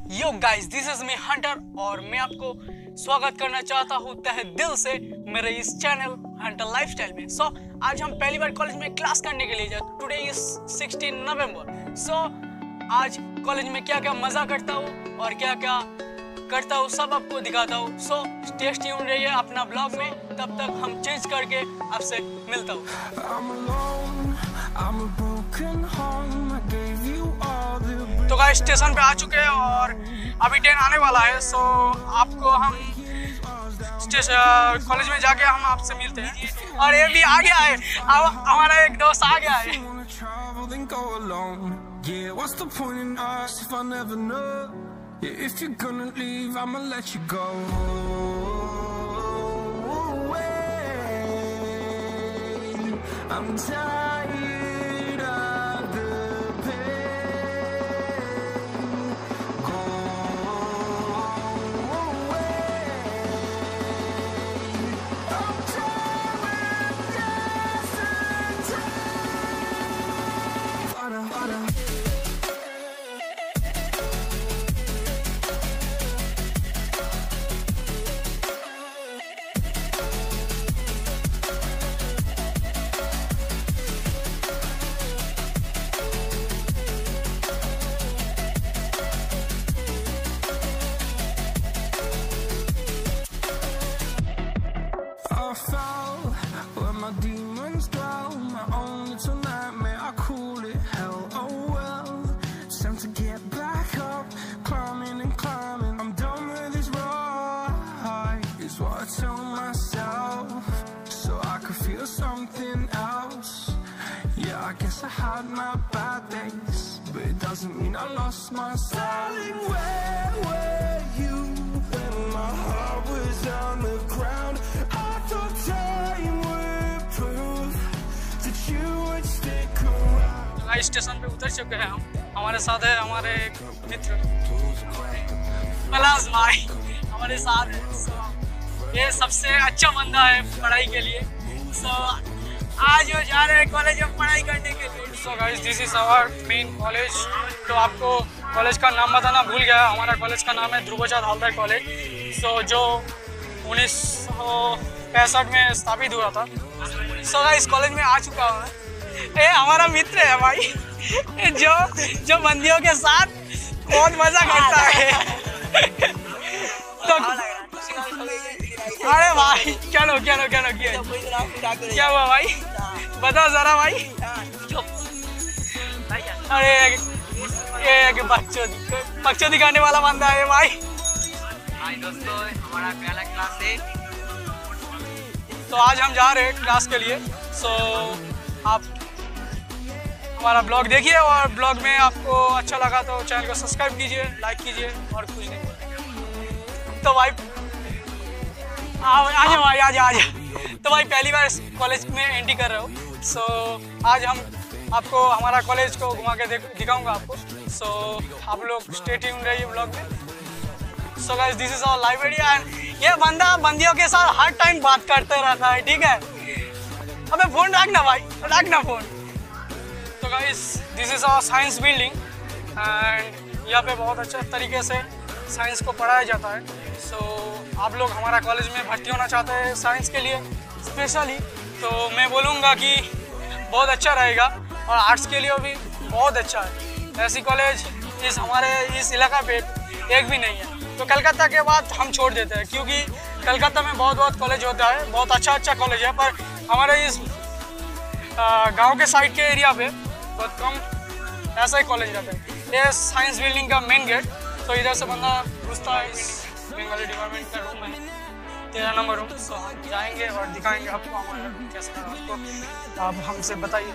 Yo guys, this is me Hunter और मैं आपको स्वागत करना चाहता हूँ तहे दिल से मेरे इस चैनल हंटर लाइफस्टाइल में। सो आज हम पहली बार कॉलेज में क्लास करने के लिए जाते। टुडे इज 16 नवंबर। सो आज कॉलेज में क्या क्या मजा करता हूँ और क्या क्या करता हूँ सब आपको दिखाता हूँ। सो स्टे ट्यून्ड रहिए अपना ब्लॉग में, तब तक हम चेंज करके आपसे मिलता हूँ। तो गाइस स्टेशन पे आ चुके हैं और अभी ट्रेन आने वाला है। सो आपको हम स्टेशन कॉलेज में जाके हम आपसे मिलते हैं। और ये भी आ गया है, हमारा एक दोस्त आ गया है। If you're gonna leave, I'ma let you go. I'm tired of the pain. Go away. I'm tired of dancing. Where my demons dwell, my own little nightmare, I call it hell. Oh well, it's time to get back up, climbing and climbing. I'm done with this ride, is what I tell myself, so I could feel something else. Yeah, I guess I had my bad days, but it doesn't mean I lost my styling. Where were you when my heart was on the ground? I thought time would prove that you would stick around. Station पे उतर चुके हैं हम। हमारे साथ है हमारे एक मित्र पलाश भाई हमारे साथ है। ये सबसे अच्छा बंदा है पढ़ाई के लिए। आज वो जा रहे हैं कॉलेज में पढ़ाई करने के लिए। So guys, this is our main college. तो आपको कॉलेज का नाम बताना भूल गया, हमारा कॉलेज का नाम है ध्रुवचाँद हवलदार कॉलेज। सो जो 1965 में स्थापित हुआ था। सो गाइस, कॉलेज में आ चुका हूँ। ये हमारा मित्र है भाई, जो बंदियों के साथ बहुत मजा करता है। तो अरे भाई क्या हुआ भाई, बता जरा भाई। अरे ये बच्चों दिखाने वाला बंदा है भाई। हाय दोस्तों, हमारा पहला क्लास है। तो आज हम जा रहे हैं क्लास के लिए। सो आप हमारा ब्लॉग देखिए और ब्लॉग में आपको अच्छा लगा तो चैनल को सब्सक्राइब कीजिए, लाइक कीजिए और कुछ नहीं। तो भाई आजा भाई आजा। तो भाई पहली बार कॉलेज में एंट्री कर रहे हो। सो आज हम आपको हमारा कॉलेज को घुमा के दिखाऊंगा आपको। सो आप लोग स्टे ट्यून्ड रहिए ब्लॉग में। So guys, this is our library and ये बंदा बंदियों के साथ हर टाइम बात करते रहता है, ठीक है। अबे फोन रखना भाई, रखना फोन। तो guys, this is our science building and यहाँ पे बहुत अच्छा तरीके से साइंस को पढ़ाया जाता है। सो आप लोग हमारा कॉलेज में भर्ती होना चाहते हैं साइंस के लिए स्पेशली, तो मैं बोलूँगा कि बहुत अच्छा रहेगा। और आर्ट्स के लिए भी बहुत अच्छा है। ऐसी कॉलेज हमारे इस इलाका पे एक भी नहीं है। तो कलकत्ता के बाद हम छोड़ देते हैं, क्योंकि कलकत्ता में बहुत कॉलेज होता है, बहुत अच्छा कॉलेज है। पर हमारे इस गांव के साइड के एरिया पे बहुत कम ऐसा ही कॉलेज रहता है। ये साइंस बिल्डिंग का मेन गेट। तो इधर से बंदा घुसता है, इस बंगाली डिपार्टमेंट का रूम है, 13 नंबर रूम। तो जाएंगे और दिखाएंगे आपको हमारा कैसा है। आपको आप हमसे बताइए।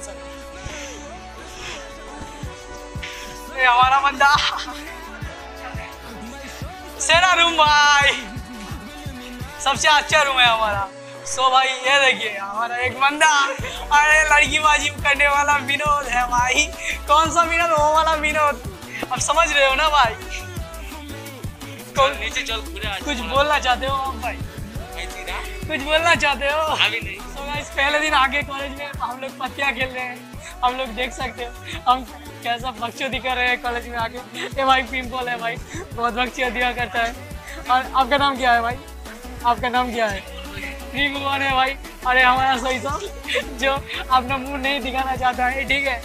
ये हमारा बंदा सेरा रूम भाई, सबसे अच्छा रूम है हमारा। सो भाई ये देखिए हमारा एक बंदा, अरे लड़की बाजी करने वाला विनोद है भाई। कौन सा विनोद? वो वाला विनोद, अब समझ रहे हो ना भाई। तो नीचे चल, कुछ बोलना चाहते हो आप भाई? कुछ बोलना चाहते हो? अभी नहीं। सो गाइस, पहले दिन आके कॉलेज में हम लोग पत्तियां खेल रहे हैं, हम लोग देख सकते हो। हम कैसा बकचोदी कर रहे हैं कॉलेज में आके। ये भाई पिंपल है भाई, बहुत बकचोदियाँ करता है। और आपका नाम क्या है भाई? आपका नाम क्या है? त्रिभुवन है भाई। अरे हमारा सही साहब जो अपना मुंह नहीं दिखाना चाहता है, ठीक है।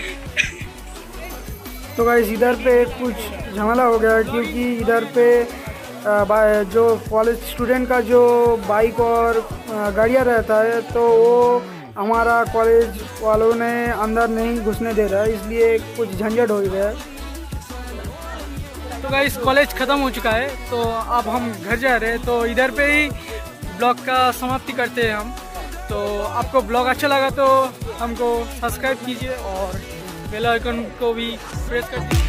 तो गाइस इधर पे कुछ झमेला हो गया क्योंकि इधर पे जो कॉलेज स्टूडेंट का जो बाइक और गाड़ियाँ रहता है तो वो हमारा कॉलेज वालों ने अंदर नहीं घुसने दे रहा है, इसलिए कुछ झंझट हो गया है। तो गाइस कॉलेज ख़त्म हो चुका है, तो अब हम घर जा रहे हैं। तो इधर पे ही ब्लॉग का समाप्ति करते हैं हम। तो आपको ब्लॉग अच्छा लगा तो हमको सब्सक्राइब कीजिए और बेल आइकन को भी प्रेस कर दीजिए।